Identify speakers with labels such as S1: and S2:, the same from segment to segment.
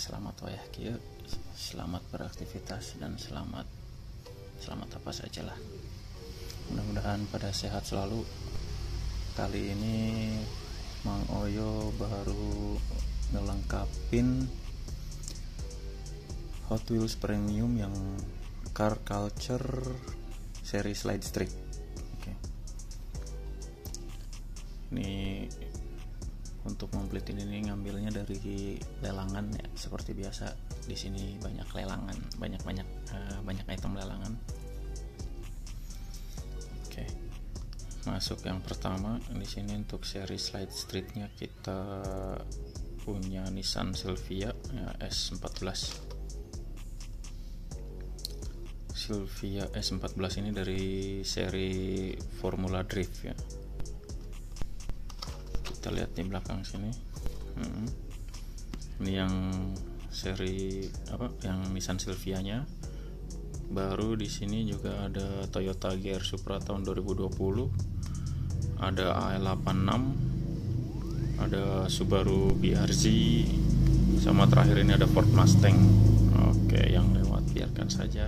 S1: selamat wayah kieu, selamat beraktivitas dan selamat apa saja lah. Mudah-mudahan pada sehat selalu. Kali ini Mang Oyo baru ngelengkapin Hot Wheels Premium yang Car Culture seri Slide Street. Oke. Ini untuk kompletin ini ngambilnya dari lelangan ya, seperti biasa di sini banyak lelangan, banyak item lelangan. Oke. Masuk yang pertama di sini untuk seri Slide Street-nya kita punya Nissan Silvia ya, S14. Silvia S14 ini dari seri Formula Drift ya. Kita lihat di belakang sini. Ini yang seri yang Nissan Silvia-nya. Baru di sini juga ada Toyota GR Supra tahun 2020. Ada AL86. Ada Subaru BRZ. Sama terakhir ini ada Ford Mustang. Oke, yang lewat biarkan saja.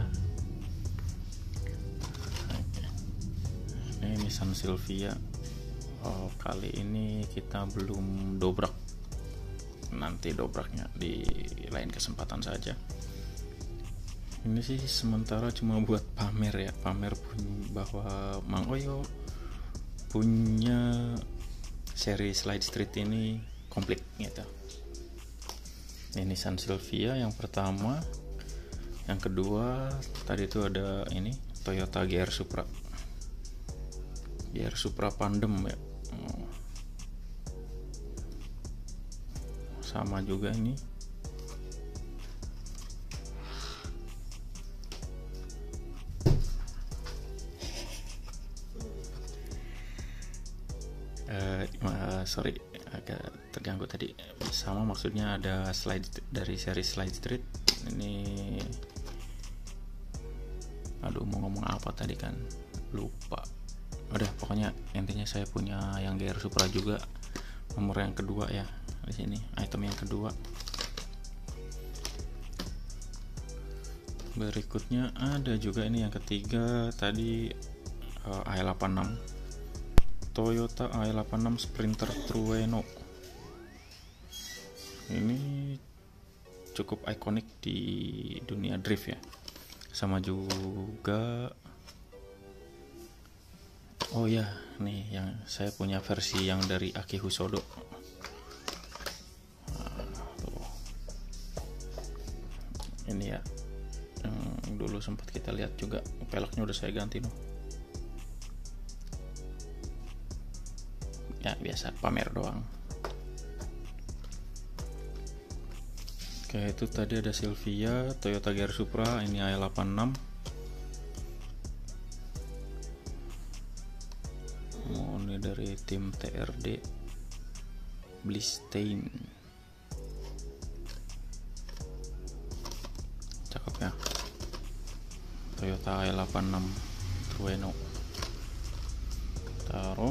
S1: Ini Nissan Silvia. Kali ini kita belum dobrak, nanti dobraknya di lain kesempatan saja. Ini sih sementara cuma buat pamer ya, pamer bahwa Mang Oyo punya seri Slide Street ini komplit gitu. Ini Nissan Silvia yang pertama, yang kedua tadi itu ada ini Toyota GR Supra Pandem ya. Sama juga ini sorry agak terganggu tadi. Sama maksudnya ada slide dari seri Slide Street ini. Aduh, mau ngomong apa tadi kan lupa. Udah, pokoknya intinya saya punya yang GR Supra juga, nomor yang kedua ya di sini, item yang kedua. Berikutnya ada juga ini yang ketiga tadi, AL86, Toyota AL86 Sprinter Trueno. Ini cukup ikonik di dunia drift ya. Sama juga, oh ya, nih yang saya punya versi yang dari Aki Husodo. Ini ya, yang dulu sempat kita lihat juga, peleknya udah saya ganti loh. Ya biasa pamer doang. Oke, itu tadi ada Silvia, Toyota GR Supra, ini AL86. Ini dari tim TRD Blistein. Cakep ya, Toyota AL86 Trueno. Taruh.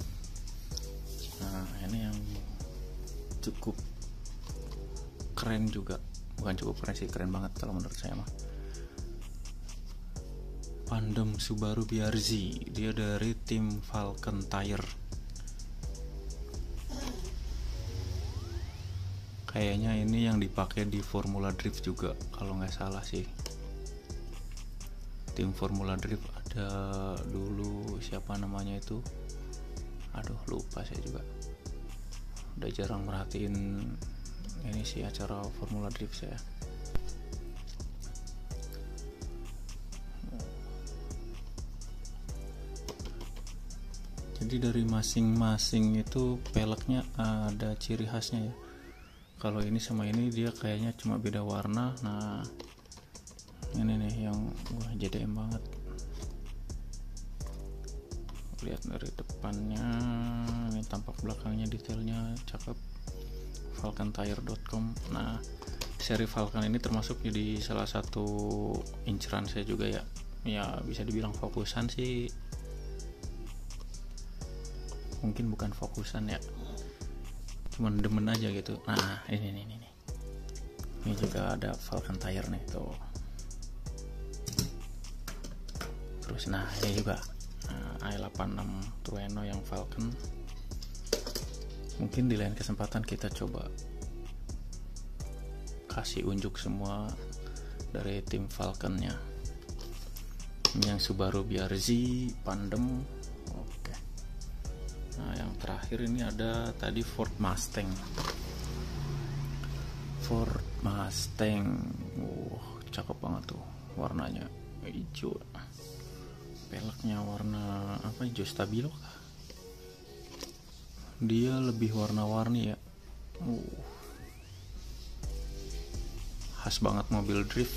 S1: Nah, ini yang cukup keren juga, bukan cukup keren sih, keren banget kalau menurut saya mah. Pandem Subaru BRZ, dia dari tim Falcon Tire. Kayaknya ini yang dipakai di Formula Drift juga kalau nggak salah sih. Tim Formula Drift ada dulu, siapa namanya itu, aduh lupa saya juga. Udah jarang merhatiin ini sih acara Formula Drift saya. Jadi dari masing-masing itu peleknya ada ciri khasnya ya. Kalau ini sama ini dia kayaknya cuma beda warna. Nah, ini nih yang JDM banget. Lihat dari depannya, ini tampak belakangnya, detailnya cakep. falcontire.com. Nah, seri Falcon ini termasuk jadi salah satu inceran saya juga ya. Ya bisa dibilang fokusan sih, mungkin bukan fokusan ya, cuman demen aja gitu. Nah, ini Ini juga ada Falcon tire nih tuh. Terus nah ini juga i86 Trueno yang Falcon. Mungkin di lain kesempatan kita coba kasih unjuk semua dari tim Falconnya. Ini yang Subaru BRZ, Pandem. Oke. Nah yang terakhir ini ada tadi Ford Mustang. Cakep banget tuh warnanya, hijau. Peleknya warna apa, hijau stabilo kah? Dia lebih warna-warni ya. Khas banget mobil drift.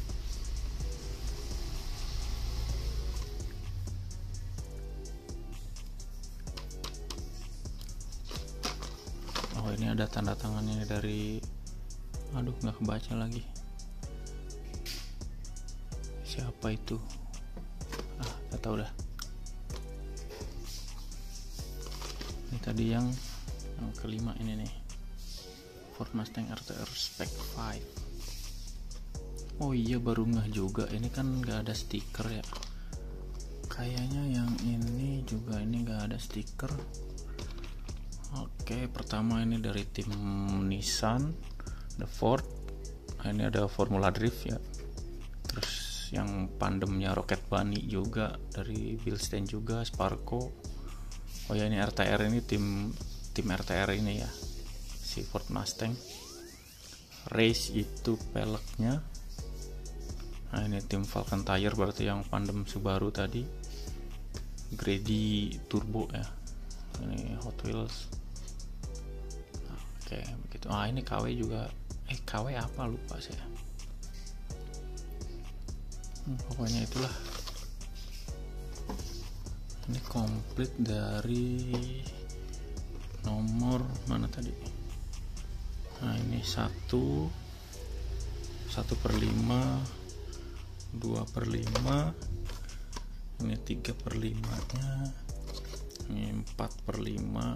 S1: Oh ini ada tanda tangannya dari, aduh nggak kebaca lagi. Siapa itu? Gak tau dah. Ini tadi yang kelima ini nih, Ford Mustang RTR Spec 5. Oh iya baru ngeh juga, ini kan gak ada stiker ya. Kayaknya yang ini juga ini gak ada stiker. Oke, pertama ini dari tim Nissan, the Ford. Nah, ini ada Formula Drift ya. Terus yang Pandemnya Rocket Bunny juga dari Bilstein juga, Sparco. Oh ya ini RTR, ini tim RTR ini ya, si Ford Mustang. Race itu peleknya. Nah ini tim Falcon tire berarti yang Pandem Subaru tadi. Grady Turbo ya. Ini Hot Wheels. Oke begitu. Ini KW juga. KW apa lupa saya. Pokoknya itulah. Ini komplit dari nomor mana tadi. Nah ini 1/5, 2/5, ini 3/5 nya, ini 4/5,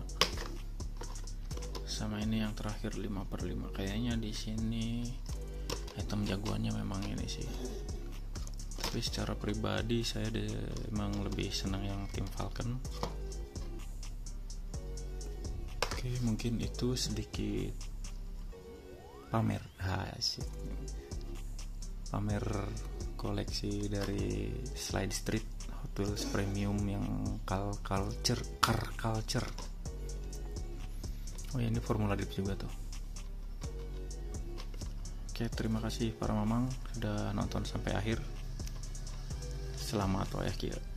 S1: sama ini yang terakhir 5/5. Kayaknya di sini item jagoannya memang ini sih. Tapi secara pribadi saya emang lebih senang yang tim Falcon. Oke, mungkin itu sedikit pamer koleksi dari Slide Street Hot Wheels Premium yang car culture. Oh ya ini Formula Drift juga tuh. Oke, terima kasih para mamang sudah nonton sampai akhir. Selamat ya.